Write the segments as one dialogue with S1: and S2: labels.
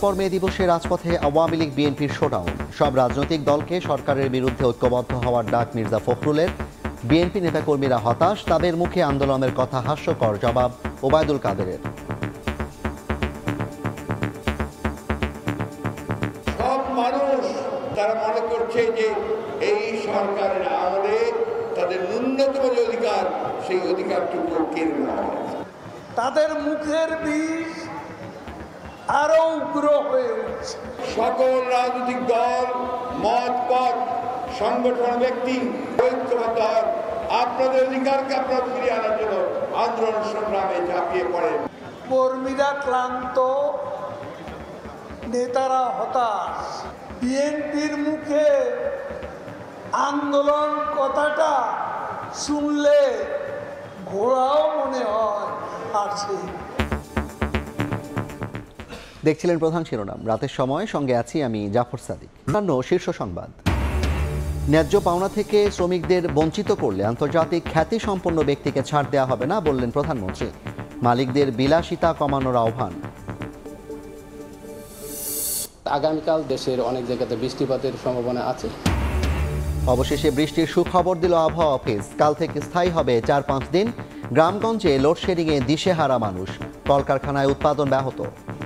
S1: পর মে দিবসে রাজপথে আওয়ামী লীগ বিএনপির শোডাউন। সব রাজনৈতিক দলকে সরকারের বিরুদ্ধে ঐক্যবদ্ধ হওয়ার ডাক মির্জা ফখরুলের। বিএনপি নেতাকর্মীরা হতাশ, তাদের মুখে আন্দোলনের কথা হাস্যকর, জবাব ওবায়দুল কাদেরের।
S2: সব মানুষ তারা মনে করছে যে এই সরকারের আমলে তাদের ন্যূনতম যে অধিকার, সেই অধিকারটুকু কেড়ে নেওয়া হয়েছে।
S3: তাদের মুখের বিষ আরো উগ্র হয়ে উঠছে।
S2: সকল রাজনৈতিক দল, মত পথ, সংগঠন, ব্যক্তি ঐক্যবদ্ধ হন। আপনাদের অধিকারকে আপনারা ফিরিয়ে আনার জন্য আন্দোলন সংগ্রামে ঝাঁপিয়ে পড়েন।
S3: কর্মীরা ক্লান্ত, নেতারা হতাশ। বিএনপির মুখে আন্দোলন কথাটা শুনলে ঘোড়াও মনে হয় আছে।
S1: দেখছিলেন প্রধান শিরোনাম, রাতের সময়, সঙ্গে আছি আমি জাফর সাদিক। শীর্ষ সংবাদ। ন্যায্য পাওনা থেকে শ্রমিকদের বঞ্চিত করলে আন্তর্জাতিক খ্যাতি সম্পন্ন ব্যক্তিকে ছাড় দেওয়া হবে না, বললেন প্রধানমন্ত্রী। মালিকদের বিলাসিতা কমানোর আহ্বান।
S4: আগামীকাল দেশের অনেক জায়গাতে বৃষ্টিপাতের সম্ভাবনা আছে।
S1: অবশেষে বৃষ্টির সুখবর দিল আবহাওয়া অফিস। কাল থেকে স্থায়ী হবে 4-5 দিন। গ্রামগঞ্জে লোডশেডিংয়ে দিশেহারা মানুষ, কলকারখানায় উৎপাদন ব্যাহত।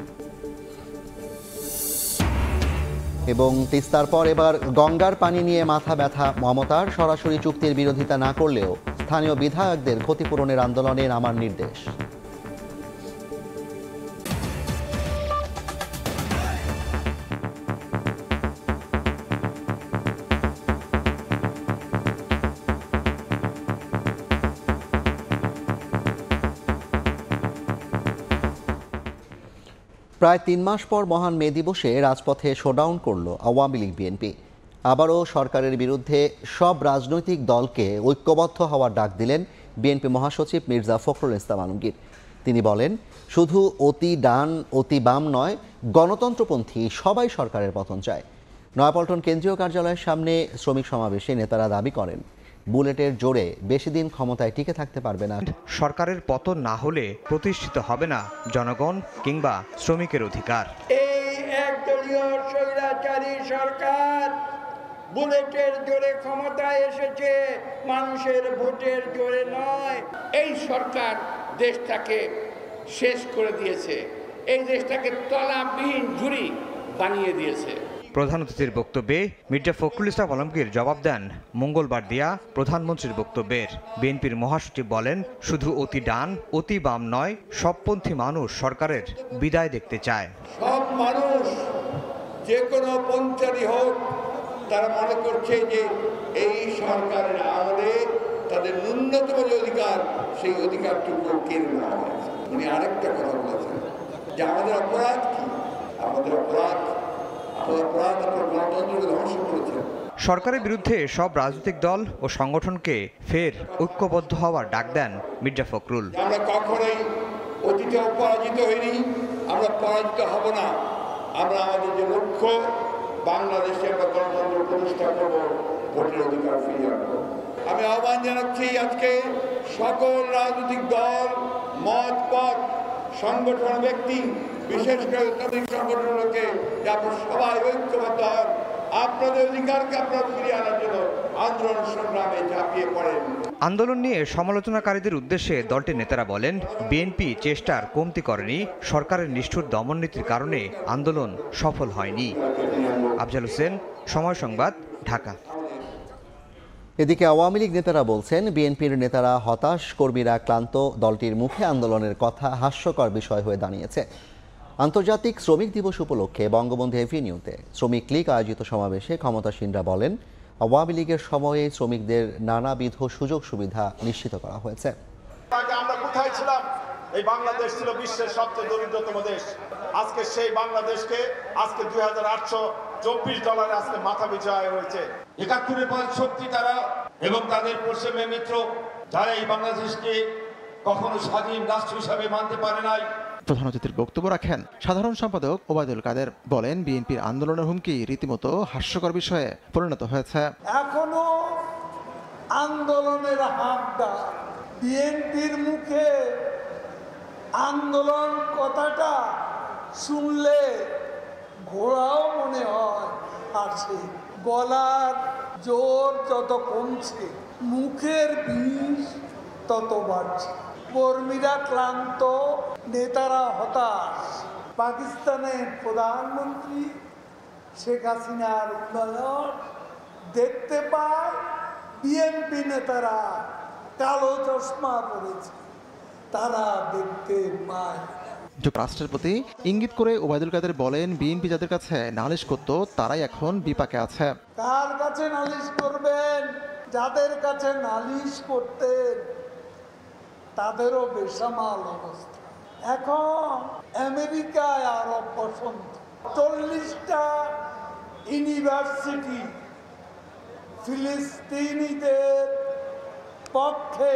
S1: এবং তিস্তার পর এবার গঙ্গার পানি নিয়ে মাথা ব্যথা মমতার। সরাসরি চুক্তির বিরোধিতা না করলেও স্থানীয় বিধায়কদের ক্ষতিপূরণের আন্দোলনে নামার নির্দেশ। প্রায় 3 মাস পর মহান মে দিবসে রাজপথে শোডাউন করল আওয়ামী লীগ বিএনপি। আবারও সরকারের বিরুদ্ধে সব রাজনৈতিক দলকে ঐক্যবদ্ধ হওয়ার ডাক দিলেন বিএনপি মহাসচিব মির্জা ফখরুল ইসলাম আলমগীর। তিনি বলেন, শুধু অতি ডান অতি বাম নয়, গণতন্ত্রপন্থী সবাই সরকারের পতন চায়। নয়াপল্টন কেন্দ্রীয় কার্যালয়ের সামনে শ্রমিক সমাবেশে নেতারা দাবি করেন, বুলেটের জোরে বেশি দিন ক্ষমতায় টিকে থাকতে পারবে না।
S5: সরকারের পতন না হলে প্রতিষ্ঠিত হবে না জনগণ কিংবা শ্রমিকের অধিকার।
S2: এই একদলীয় স্বৈরাচারী সরকার বুলেটের জোরে ক্ষমতায় এসেছে, মানুষের ভোটের জোরে নয়। এই সরকার দেশটাকে শেষ করে দিয়েছে, এই দেশটাকে তলাবিহীন ঝুড়ি বানিয়ে দিয়েছে।
S5: প্রধান অতিথির বক্তব্যে মির্জা ফখরুল ইসলাম আলমগীর জবাব দেন মঙ্গলবার দেয়া প্রধানমন্ত্রীর বক্তব্যের। বিএনপির মহাসচিব বলেন, শুধু অতি ডান অতি বাম নয়, সবপন্থী মানুষ সরকারের বিদায় দেখতে চায়।
S2: সব মানুষ যে কোনো পন্থারই হোক, তারা মনে করছে যে এই সরকারের আমলে তাদের ন্যূনতম যে অধিকার, সেই অধিকারটুকু কেড়ে নেওয়া হয়েছে। উনি আরেকটা কথা বলেছেন যে আমাদের অপরাধ কি? আমাদের অপরাধ গণতন্ত্রকে ধ্বংস করেছেন।
S5: সরকারের বিরুদ্ধে সব রাজনৈতিক দল ও সংগঠনকে ফের ঐক্যবদ্ধ হওয়ার ডাক দেন মির্জা ফখরুল।
S2: আমরা কখনোই অতীতেও পরাজিত হইনি, আমরা পরাজিত হব না। আমরা আমাদের যে লক্ষ্য, বাংলাদেশে আমরা গণতন্ত্র প্রতিষ্ঠা করব, ভোটের অধিকার ফিরিয়ে আনবো। আমি আহ্বান জানাচ্ছি আজকে সকল রাজনৈতিক দল, মত পথ, সংগঠন, ব্যক্তি, বিশেষ করে শ্রমিক সংগঠনকে যে আপনারা সবাই ঐক্যবদ্ধ হন, আপনাদের অধিকারকে আপনারা ফিরিয়ে আনার জন্য আন্দোলন সংগ্রামে ঝাঁপিয়ে পড়েন।
S5: আন্দোলন নিয়ে সমালোচনাকারীদের উদ্দেশ্যে দলটির নেতারা বলেন, বিএনপি চেষ্টার কমতি করেনি, সরকারের নিষ্ঠুর দমননীতির কারণে আন্দোলন সফল হয়নি। আফজাল হোসেন, সময় সংবাদ, ঢাকা।
S1: এদিকে আওয়ামী লীগ নেতারা বলছেন, বিএনপির নেতারা হতাশ, কর্মীরা ক্লান্ত। দলটির মুখে আন্দোলনের কথা হাস্যকর বিষয় হয়ে দাঁড়িয়েছে। আন্তর্জাতিক শ্রমিক দিবস উপলক্ষে বঙ্গবন্ধু এভিনিউতে শ্রমিক লীগ আয়োজিত সমাবেশে ক্ষমতাসীনরা বলেন, আওয়ামী লীগের সময়ে শ্রমিকদের নানাবিধ সুযোগ সুবিধা নিশ্চিত করা হয়েছে।
S6: আমরা কোথায় ছিলাম? এই বাংলাদেশ ছিল বিশ্বের সবচেয়ে দরিদ্রতম দেশ। আজকে সেই বাংলাদেশকে আজকে $2024 আজকে মাথা বিছায় হয়েছে। 71-এর পর শক্তি তারা এবং তাদের পশ্চিমে মিত্র, যারা এই বাংলাদেশকে কখনো স্বাধীন রাষ্ট্র হিসাবে মানতে পারে নাই।
S7: প্রধান অতিথির বক্তব্য রাখেন সাধারণ সম্পাদক ওবায়দুল কাদের। বলেন, বিএনপির আন্দোলনের হুমকি রীতিমতো হাস্যকর বিষয়ে পরিণত হয়েছে।
S3: এখনো আন্দোলনের হাতটা, বিএনপির মুখে আন্দোলন কথাটা শুনলে বাড়ছে, গলার জোর যত কমছে, মুখের বিষ তত বাড়ছে। কর্মীরা ক্লান্ত, নেতারা হতাশ। পাকিস্তানের প্রধানমন্ত্রী শেখ হাসিনার উন্নয়ন দেখতে পায়, বিএনপি নেতারা কালো চশমা পরেছে, তারা দেখতে পায়।
S7: যুক্তরাষ্ট্রের প্রতি ইঙ্গিত করে ওবায়দুল কাদের বলেন, বিএনপি যাদের কাছে নালিশ করত তারাই এখন বিপাকে আছে।
S3: কার কাছে নালিশ করবেন? যাদের কাছে নালিশ করতেন তাদেরও বেসামাল অবস্থা। এখন আমেরিকায় আরব বসন্ত, 40টা ইউনিভার্সিটি ফিলিস্তিনিদের পক্ষে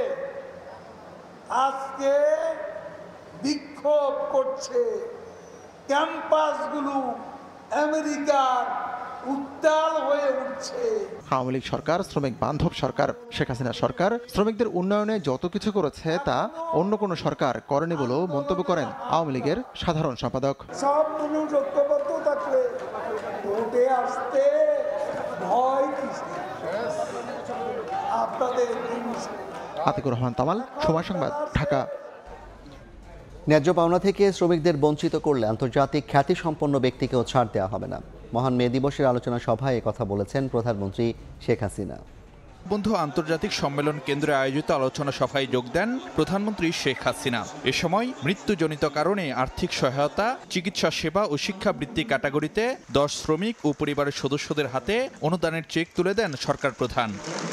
S3: আজকে বিক্ষোভ করছে। ক্যাম্পাসগুলো আমেরিকার উত্তাল হয়ে উঠছে।
S7: আওয়ামী লীগ সরকার শ্রমিক বান্ধব সরকার। শেখ হাসিনা সরকার শ্রমিকদের উন্নয়নে যত কিছু করেছে তা অন্য কোনো সরকার করেনি বলেও মন্তব্য করেন আওয়ামী লীগের সাধারণ সম্পাদক।
S3: সব মানুষ ঐক্যবদ্ধ থাকলে ভোটে আসতে ভয় কিসে? আপনাদের
S7: আতিকুর রহমান তামাল, সময় সংবাদ, ঢাকা।
S1: ন্যায্য পাওনা থেকে শ্রমিকদের বঞ্চিত করলে আন্তর্জাতিক খ্যাতিসম্পন্ন ব্যক্তিকেও ছাড় দেওয়া হবে না। মহান মে দিবসের আলোচনা সভায় কথা বলেছেন প্রধানমন্ত্রী শেখ হাসিনা।
S8: বন্ধু আন্তর্জাতিক সম্মেলন কেন্দ্রে আয়োজিত আলোচনা সভায় যোগ দেন প্রধানমন্ত্রী শেখ হাসিনা। এ সময় মৃত্যুজনিত কারণে আর্থিক সহায়তা, চিকিৎসা সেবা ও শিক্ষাবৃত্তি ক্যাটাগরিতে 10 শ্রমিক ও পরিবারের সদস্যদের হাতে অনুদানের চেক তুলে দেন সরকার প্রধান।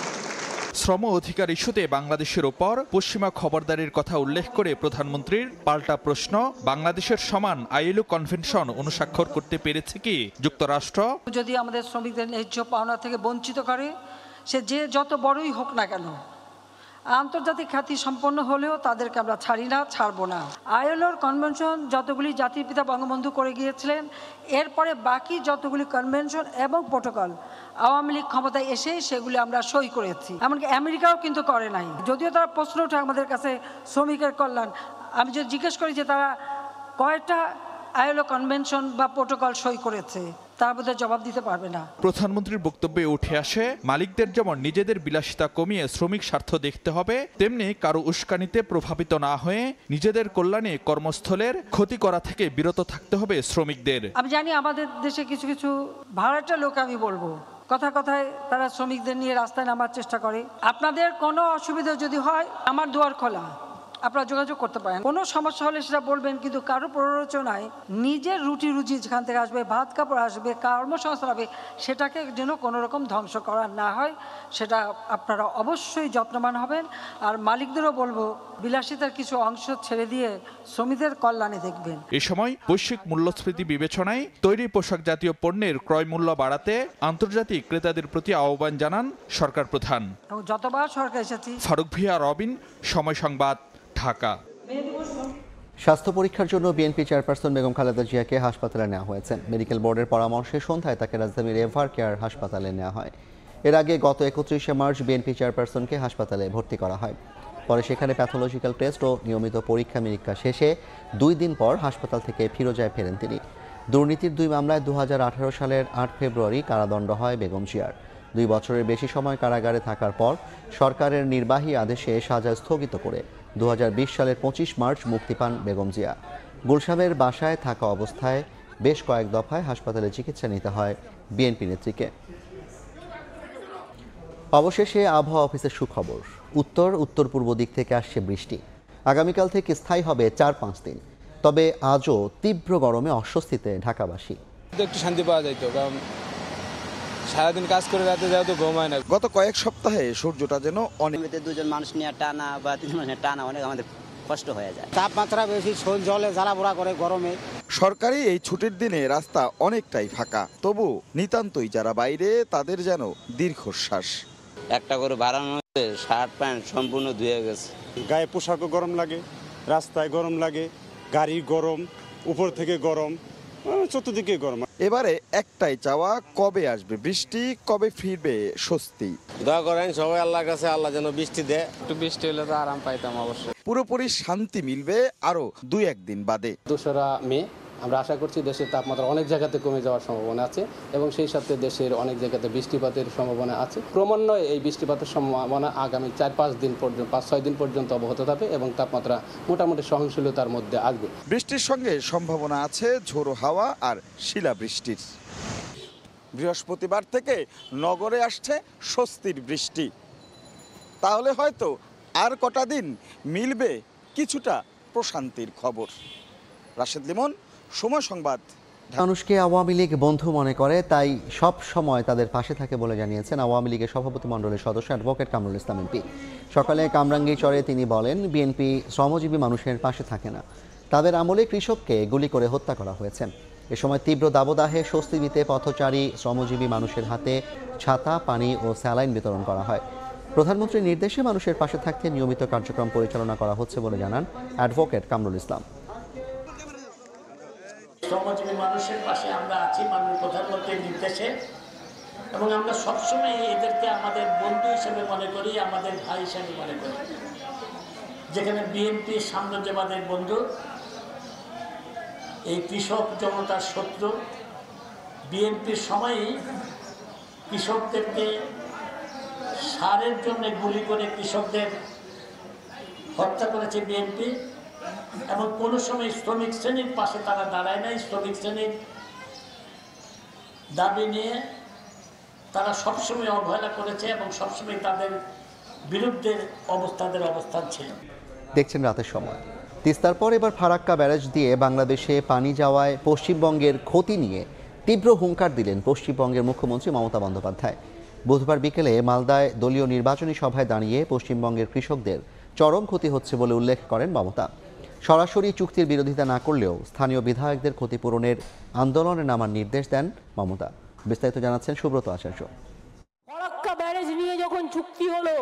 S8: শ্রম অধিকার ইস্যুতে বাংলাদেশের ওপর পশ্চিমা খবরদারির কথা উল্লেখ করে প্রধানমন্ত্রীর পাল্টা প্রশ্ন, বাংলাদেশের সমান আইএলও কনভেনশন অনুস্বাক্ষর করতে পেরেছে কি যুক্তরাষ্ট্র?
S9: যদি আমাদের শ্রমিকদের ন্যায্য পাওনা থেকে বঞ্চিত করে, সে যে যত বড়ই হোক না কেন, আন্তর্জাতিক খ্যাতি সম্পন্ন হলেও তাদেরকে আমরা ছাড়ি না, ছাড়বো না। আইএলওর কনভেনশন যতগুলি জাতির পিতা বঙ্গবন্ধু করে গিয়েছিলেন, এরপরে বাকি যতগুলি কনভেনশন এবং প্রোটোকল আওয়ামী লীগ ক্ষমতায় এসে সেগুলি আমরা সই করেছি। এমনকি আমেরিকাও কিন্তু করে নাই। যদিও তারা প্রশ্ন ওঠে আমাদের কাছে শ্রমিকের কল্যাণ, আমি যদি জিজ্ঞেস করি যে তারা কয়টা আইএলও কনভেনশন বা প্রোটোকল সই করেছে, তার মধ্যে জবাব দিতে পারবে না।
S8: প্রধানমন্ত্রীর বক্তব্যে উঠে আসে, মালিকদের যেমন নিজেদের বিলাসিতা কমিয়ে শ্রমিক স্বার্থ দেখতে হবে, তেমনি কারো উস্কানিতে প্রভাবিত না হয়ে নিজেদের কল্যাণে কর্মস্থলের ক্ষতি করা থেকে বিরত থাকতে হবে শ্রমিকদের।
S9: আমি জানি আমাদের দেশে কিছু কিছু ভাড়াটা লোক, আমি বলবো কথায় কথায় তারা শ্রমিকদের নিয়ে রাস্তায় নামার চেষ্টা করে। আপনাদের কোনো অসুবিধা যদি হয়, আমার দুয়ার খোলা, আপনারা যোগাযোগ করতে পারেন। কোনো সমস্যা হলে সেটা বলবেন, কিন্তু কারো প্ররোচনায় নিজের রুটি রুজি যেখান থেকে আসবে, ভাত কাপড় আসবে, কর্মসংস্থান হবে, সেটাকে যেন কোনো রকম ধ্বংস করা না হয়, সেটা আপনারা অবশ্যই যত্নবান হবেন। আর মালিকদেরও বলবো, বিলাসিতার কিছু অংশ ছেড়ে দিয়ে শ্রমিকদের কল্যাণে দেখবেন।
S8: এ সময় বৈশ্বিক মূল্যস্ফীতি বিবেচনায় তৈরি পোশাক জাতীয় পণ্যের ক্রয় মূল্য বাড়াতে আন্তর্জাতিক ক্রেতাদের প্রতি আহ্বান জানান সরকার প্রধান।
S9: যতবার সরকার এসেছি।
S8: ফারুক ভিয়া, রবিন, সময় সংবাদ, ঢাকা।
S1: স্বাস্থ্য পরীক্ষার জন্য বিএনপি চেয়ারপারসন বেগম খালেদা জিয়াকে হাসপাতালে নেওয়া হয়েছে। মেডিকেল বোর্ডের পরামর্শে সন্ধ্যায় তাকে রাজধানীর এভার কেয়ার হাসপাতালে নেওয়া হয়। এর আগে গত 31শে মার্চ বিএনপি চেয়ারপারসনকে হাসপাতালে ভর্তি করা হয়। পরে সেখানে প্যাথোলজিক্যাল টেস্ট ও নিয়মিত পরীক্ষা নিরীক্ষা শেষে 2 দিন পর হাসপাতাল থেকে ফিরোজায় ফেরেন তিনি। দুর্নীতির 2 মামলায় 2018 সালের 8 ফেব্রুয়ারি কারাদণ্ড হয় বেগম জিয়ার। 2 বছরের বেশি সময় কারাগারে থাকার পর সরকারের নির্বাহী আদেশে সাজা স্থগিত করে 2020 সালের 25 মার্চ মুক্তি পান বেগম জিয়া। গুলশানের বাসায় থাকা অবস্থায় বেশ কয়েক দফায় হাসপাতালে চিকিৎসা নিতে হয় বিএনপি নেত্রীকে। অবশেষে আবহাওয়া অফিসের সুখবর, উত্তর পূর্ব দিক থেকে আসছে বৃষ্টি। আগামীকাল থেকে স্থায়ী হবে 4-5 দিন। তবে আজও তীব্র গরমে অস্বস্তিতে ঢাকাবাসী।
S10: একটু শান্তি পাওয়া যাইতো, কারণ সারাদিন কাজ করে রাতে যাও তো ঘুমায় না।
S11: গত কয়েক সপ্তাহে সূর্যটা যেন অনেক,
S12: 2জন মানুষ নিয়ে টানা বা 3 মানুষ টানা অনেক আমাদের কষ্ট হয়ে যায়।
S13: তাপমাত্রা বেশি, জলে জ্বালাপোড়া করে গরমে।
S11: সরকারি এই ছুটির দিনে রাস্তা অনেকটাই ফাঁকা, তবু নিতান্তই যারা বাইরে তাদের যেন দীর্ঘশ্বাস।
S12: একটা করে বাড়ানো হচ্ছে, শার্ট প্যান্ট সম্পূর্ণ ধুয়ে গেছে।
S14: গায়ে পোশাকও গরম লাগে, রাস্তায় গরম লাগে, গাড়ি গরম, উপর থেকে গরম, চতুর্দিকে গরম।
S11: এবারে একটাই চাওয়া, কবে আসবে বৃষ্টি, কবে ফিরবে স্বস্তি।
S10: দোয়া করেন সবাই আল্লাহর কাছে, আল্লাহ যেন বৃষ্টি দেয়। একটু বৃষ্টি হলে তো আরাম পাইতাম অবশ্যই।
S11: পুরোপুরি শান্তি মিলবে আরো 2-1 দিন বাদে।
S4: 2রা মে আমরা আশা করছি দেশের তাপমাত্রা অনেক জায়গাতে কমে যাওয়ার সম্ভাবনা আছে এবং সেই সাথে দেশের অনেক জায়গাতে বৃষ্টিপাতের সম্ভাবনা আছে। ক্রমান্বয়ে এই বৃষ্টিপাতের সম্ভাবনা আগামী 4-5 দিন পর্যন্ত 5-6 দিন পর্যন্ত অব্যাহত থাকবে এবং তাপমাত্রা মোটামুটি সহনশীলতার মধ্যে আসবে।
S11: বৃষ্টির সঙ্গে সম্ভাবনা আছে ঝোড়ো হাওয়া আর শিলাবৃষ্টির। বৃহস্পতিবার থেকে নগরে আসছে স্বস্তির বৃষ্টি। তাহলে হয়তো আর কটা দিন মিলবে কিছুটা প্রশান্তির খবর। রাশেদ লিমন, সময় সংবাদ।
S1: মানুষকে আওয়ামী লীগ বন্ধু মনে করে, তাই সব সময় তাদের পাশে থাকে বলে জানিয়েছেন আওয়ামী লীগের সভাপতি মণ্ডলীর সদস্য অ্যাডভোকেট কামরুল ইসলাম এমপি। সকালে কামরাঙ্গীরচরে তিনি বলেন, বিএনপি শ্রমজীবী মানুষের পাশে থাকে না। তাদের আমলে কৃষককে গুলি করে হত্যা করা হয়েছে। এ সময় তীব্র দাবদাহে স্বস্তি দিতে পথচারী শ্রমজীবী মানুষের হাতে ছাতা, পানি ও স্যালাইন বিতরণ করা হয়। প্রধানমন্ত্রীর নির্দেশে মানুষের পাশে থাকতে নিয়মিত কার্যক্রম পরিচালনা করা হচ্ছে বলে জানান অ্যাডভোকেট কামরুল ইসলাম।
S15: শ্রমজীবী মানুষের পাশে আমরা আছি মাননীয় প্রধানমন্ত্রীর নির্দেশে, এবং আমরা সবসময় এদেরকে আমাদের বন্ধু হিসেবে মনে করি, আমাদের ভাই হিসেবে মনে করি। যেখানে বিএনপি সাম্রাজ্যবাদের বন্ধু, এই কৃষক জনতার শত্রু। বিএনপির সময়ই কৃষকদেরকে সারের জন্য গুলি করে কৃষকদের হত্যা করেছে বিএনপি, এবং কোনো সময় শ্রমিক শ্রেণীর পাশে তারা দাঁড়ায় নাই। শ্রমিক শ্রেণীর দাবি নিয়ে তারা সবসময় অবহেলা করেছে এবং সবসময় তাদের বিরুদ্ধে অবস্থান ছিল।
S1: দেখছেন রাতের সময়। তিস্তার পর এবার ফারাক্কা ব্যারেজ দিয়ে বাংলাদেশে পানি যাওয়ায় পশ্চিমবঙ্গের ক্ষতি নিয়ে তীব্র হুঙ্কার দিলেন পশ্চিমবঙ্গের মুখ্যমন্ত্রী মমতা বন্দ্যোপাধ্যায়। বুধবার বিকেলে মালদায় দলীয় নির্বাচনী সভায় দাঁড়িয়ে পশ্চিমবঙ্গের কৃষকদের চরম ক্ষতি হচ্ছে বলে উল্লেখ করেন মমতা। সরাসরি চুক্তির বিরোধিতা না করলেও স্থানীয় বিধায়কদের ক্ষতিপূরণের আন্দোলনে নামার নির্দেশ দেন মমতা। বিস্তারিত জানাচ্ছেন সুব্রত আচার্য।
S16: ফারাক্কা ব্যারেজ নিয়ে যখন চুক্তি হলো,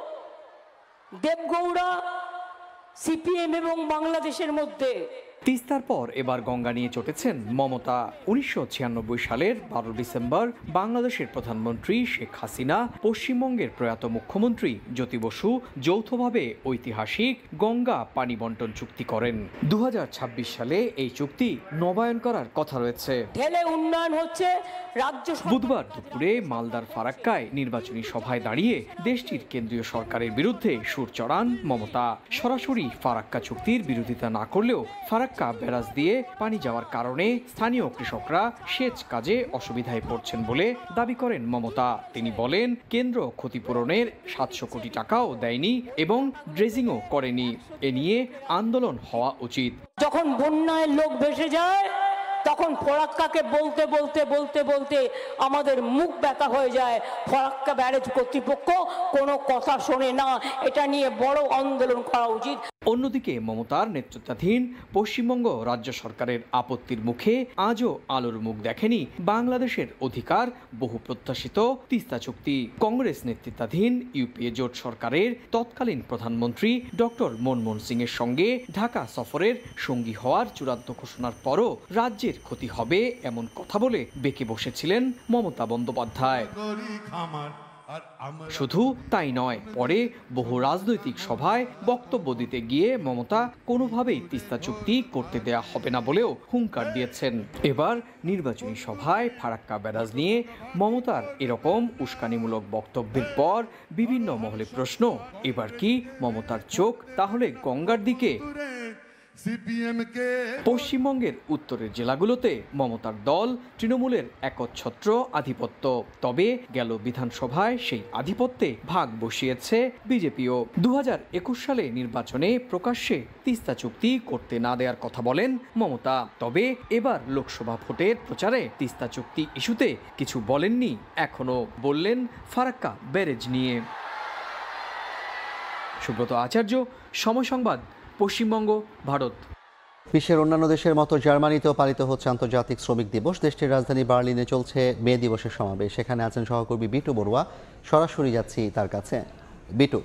S16: দেবগৌড়া, সিপিএম এবং বাংলাদেশের মধ্যে,
S17: তিস্তার পর এবার গঙ্গা নিয়ে চটেছেন মমতা। 1996 সালের 12 ডিসেম্বর বাংলাদেশের প্রধানমন্ত্রী শেখ হাসিনা, পশ্চিমবঙ্গের প্রয়াত মুখ্যমন্ত্রী জ্যোতি বসু যৌথভাবে ঐতিহাসিক গঙ্গা পানি বন্টন চুক্তি করেন। 2026 সালে এই চুক্তি নবায়ন করার কথা রয়েছে।
S16: ঢেলে উন্নয়ন হচ্ছে রাজ্য।
S17: বুধবার দুপুরে মালদার ফারাক্কায় নির্বাচনী সভায় দাঁড়িয়ে দেশটির কেন্দ্রীয় সরকারের বিরুদ্ধে সুর চড়ান মমতা। সরাসরি ফারাক্কা চুক্তির বিরোধিতা না করলেও ফারাক্কা ব্যারাজ দিয়ে পানি যাওয়ার কারণে স্থানীয় কৃষকরা সেচ কাজে অসুবিধায় পড়ছেন বলে দাবি করেন মমতা। তিনি বলেন, কেন্দ্র ক্ষতিপূরণের 700 কোটি টাকাও দেয়নি এবং ড্রেজিংও করেনি। এ নিয়ে আন্দোলন হওয়া উচিত।
S16: যখন বন্যায় লোক ভেসে যায় তখন ফরাক্কাকে বলতে বলতে বলতে বলতে আমাদের মুখ ব্যথা হয়ে যায়। ফরাক্কা ব্যারেজ কর্তৃপক্ষ কোনো কথা শোনে না, এটা নিয়ে বড় আন্দোলন করা উচিত।
S17: অন্যদিকে মমতার নেতৃত্বাধীন পশ্চিমবঙ্গ রাজ্য সরকারের আপত্তির মুখে আজও আলোর মুখ দেখেনি বাংলাদেশের অধিকার বহু প্রত্যাশিত তিস্তা চুক্তি। কংগ্রেস নেতৃত্বাধীন ইউপিএ জোট সরকারের তৎকালীন প্রধানমন্ত্রী ডক্টর মনমোহন সিং এর সঙ্গে ঢাকা সফরের সঙ্গী হওয়ার চূড়ান্ত ঘোষণার পরও রাজ্যের ক্ষতি হবে এমন কথা বলে বেঁকে বসেছিলেন মমতা বন্দ্যোপাধ্যায়। শুধু তাই নয়, পরে বহু রাজনৈতিক সভায় বক্তব্য দিতে গিয়ে মমতা কোনোভাবেই তিস্তা চুক্তি করতে দেয়া হবে না বলেও হুঙ্কার দিয়েছেন। এবার নির্বাচনী সভায় ফারাক্কা ব্যারাজ নিয়ে মমতার এরকম উস্কানিমূলক বক্তব্যের পর বিভিন্ন মহলে প্রশ্ন, এবার কি মমতার চোখ তাহলে গঙ্গার দিকে? পশ্চিমবঙ্গের উত্তরের জেলাগুলোতে মমতার দল তৃণমূলের একচ্ছত্র আধিপত্য। তবে গেল বিধানসভায় সেই আধিপত্যে ভাগ বসিয়েছে বিজেপিও। 2021 সালে নির্বাচনে প্রকাশ্যে তিস্তা চুক্তি করতে না দেওয়ার কথা বলেন মমতা। তবে এবার লোকসভা ভোটের প্রচারে তিস্তা চুক্তি ইস্যুতে কিছু বলেননি এখনো, বললেন ফারাক্কা ব্যারেজ নিয়ে। সুব্রত আচার্য, সময় সংবাদ, পশ্চিমবঙ্গ, ভারত।
S1: বিশ্বের অন্যান্য দেশের মতো জার্মানিতেও পালিত হচ্ছে আন্তর্জাতিক শ্রমিক দিবস। দেশটির রাজধানী বার্লিনে চলছে মে দিবসের সমাবেশ। সেখানে আছেন সহকর্মী বিটু বড়ুয়া। সরাসরি যাচ্ছি তার কাছে। বিটু,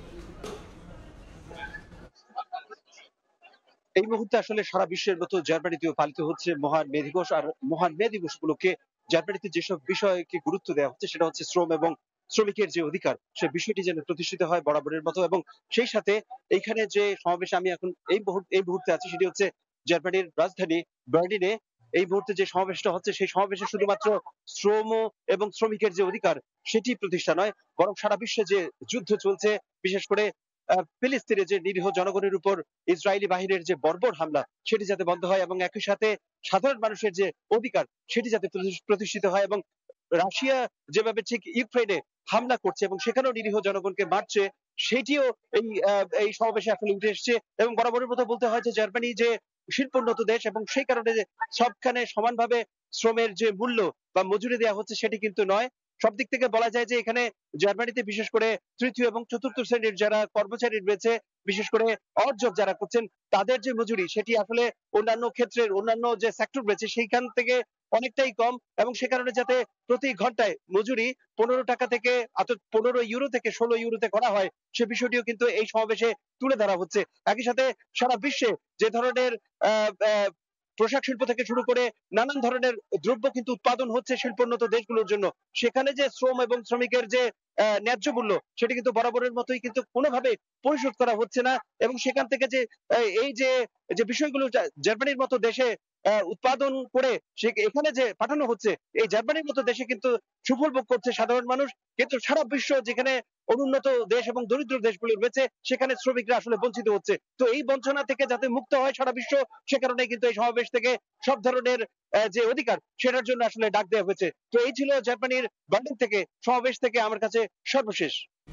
S18: এই মুহূর্তে আসলে সারা বিশ্বের মতো জার্মানিতেও পালিত হচ্ছে মহান মে দিবস। আর মহান মে দিবস উপলক্ষে জার্মানিতে যেসব বিষয়কে গুরুত্ব দেওয়া হচ্ছে সেটা হচ্ছে শ্রম এবং শ্রমিকের যে অধিকার, সে বিষয়টি যেন প্রতিষ্ঠিত হয় বরাবরের মতো। এবং সেই সাথে এইখানে যে সমাবেশে আমি এখন এই মুহূর্তে আছি সেটি হচ্ছে জার্মানির রাজধানী বার্লিনে এই মুহূর্তে যে সমাবেশটা হচ্ছে সেই সমাবেশে শুধুমাত্র শ্রম এবং শ্রমিকের যে অধিকার সেটি প্রতিষ্ঠা নয়, বরং সারা বিশ্বে যে যুদ্ধ চলছে, বিশেষ করে ফিলিস্তিনে যে নিরীহ জনগণের উপর ইসরায়েলি বাহিনীর যে বর্বর হামলা সেটি যাতে বন্ধ হয় এবং একই সাথে সাধারণ মানুষের যে অধিকার সেটি যাতে প্রতিষ্ঠিত হয়, এবং রাশিয়া যেভাবে ঠিক ইউক্রেনে হামলা করছে এবং সেখানেও নিরীহ জনগণকে মারছে সেটিও এই সমাবেশে আসলে উঠে এসছে। এবং বরাবরের মতো বলতে হয় যে জার্মানি যে শিল্পোন্নত দেশ এবং সেই কারণে যে সবখানে সমানভাবে শ্রমের যে মূল্য বা মজুরি দেওয়া হচ্ছে সেটি কিন্তু নয়। সব দিক থেকে বলা যায় যে এখানে জার্মানিতে বিশেষ করে তৃতীয় এবং চতুর্থ শ্রেণীর যারা কর্মচারী রয়েছে, বিশেষ করে অড জব যারা করছেন, তাদের যে মজুরি সেটি আসলে অন্যান্য ক্ষেত্রের অন্যান্য যে সেক্টর রয়েছে সেইখান থেকে অনেকটাই কম, এবং সে কারণে যাতে প্রতি ঘন্টায় মজুরি 15 টাকা থেকে 15 ইউরো থেকে 16 ইউরোতে করা হয় সে বিষয়টিও কিন্তু এই সমাবেশে তুলে ধরা হচ্ছে। একই সাথে সারা বিশ্বে যে ধরনের পোশাক শিল্প থেকে শুরু করে নানান ধরনের দ্রব্য কিন্তু উৎপাদন হচ্ছে শিল্পোন্নত দেশগুলোর জন্য, সেখানে যে শ্রম এবং শ্রমিকের যে ন্যায্য মূল্য সেটি কিন্তু বরাবরের মতোই কিন্তু কোনোভাবে পরিশোধ করা হচ্ছে না। এবং সেখান থেকে যে এই যে বিষয়গুলো জার্মানির মতো দেশে উৎপাদন করে এখানে যে পাঠানো হচ্ছে, এই জার্মানির মতো দেশে কিন্তু সুফল ভোগ করছে সাধারণ মানুষ, কিন্তু সারা বিশ্ব যেখানে অনুন্নত দেশ এবং দরিদ্র দেশগুলো রয়েছে সেখানে শ্রমিকরা আসলে বঞ্চিত হচ্ছে। তো এই বঞ্চনা থেকে যাতে মুক্ত হয় সারা বিশ্ব, সে কারণে কিন্তু এই সমাবেশ থেকে সব ধরনের যে অধিকার সেটার জন্য আসলে ডাক দেওয়া হয়েছে। তো এই ছিল জার্মানির বার্লিন থেকে সমাবেশ থেকে আমার কাছে সর্বশেষ।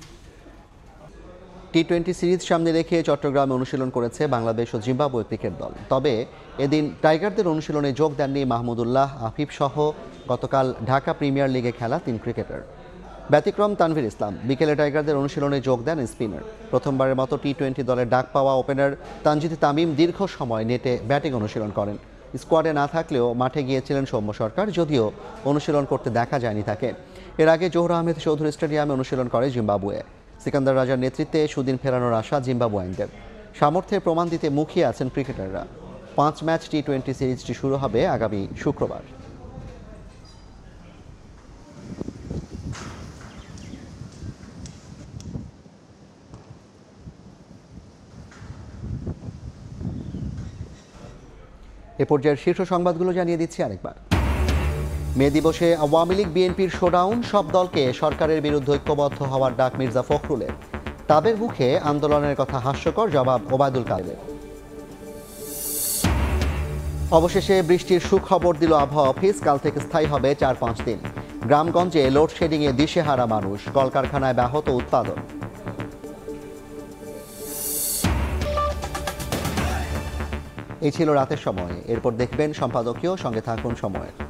S1: টি-20 সিরিজ সামনে রেখে চট্টগ্রামে অনুশীলন করেছে বাংলাদেশ ও জিম্বাবুয়ে ক্রিকেট দল। তবে এদিন টাইগারদের অনুশীলনে যোগ দেননি মাহমুদুল্লাহ, আফিফ সহ গতকাল ঢাকা প্রিমিয়ার লিগে খেলা 3 ক্রিকেটার। ব্যতিক্রম তানভীর ইসলাম। বিকেলে টাইগারদের অনুশীলনে যোগ দেন স্পিনার। প্রথমবারের মতো টি-20 দলের ডাক পাওয়া ওপেনার তানজিদ তামিম দীর্ঘ সময় নেটে ব্যাটিং অনুশীলন করেন। স্কোয়াডে না থাকলেও মাঠে গিয়েছিলেন সৌম্য সরকার, যদিও অনুশীলন করতে দেখা যায়নি তাকে। এর আগে জোহর আহমেদ চৌধুরী স্টেডিয়ামে অনুশীলন করে জিম্বাবুয়ে। সিকান্দার রাজার নেতৃত্বে সুদিন ফেরানোর আশা জিম্বাবুয়ানদের। সামর্থ্যের প্রমাণ দিতে মুখিয়ে আছেন ক্রিকেটাররা। 5 ম্যাচ টি-20 সিরিজটি শুরু হবে আগামী শুক্রবার। এ পর্যায়ের শীর্ষ সংবাদগুলো জানিয়ে দিচ্ছি আরেকবার। মে দিবসে আওয়ামী লীগ বিএনপির শোডাউন, সব দলকে সরকারের বিরুদ্ধে ঐক্যবদ্ধ হওয়ার ডাক মির্জা ফখরুলের। তাদের মুখে আন্দোলনের কথা হাস্যকর, জবাব ওবায়দুল কাদেরের। অবশেষে বৃষ্টির সুখবর দিল আবহাওয়া অফিস। কাল থেকে স্থায়ী হবে 4-5 দিন। গ্রামগঞ্জে লোডশেডিংয়ে দিশেহারা মানুষ, কলকারখানায় ব্যাহত উৎপাদন। এই ছিল রাতের সময়। এরপর দেখবেন সম্পাদকীয়, সঙ্গে থাকুন সময়ের।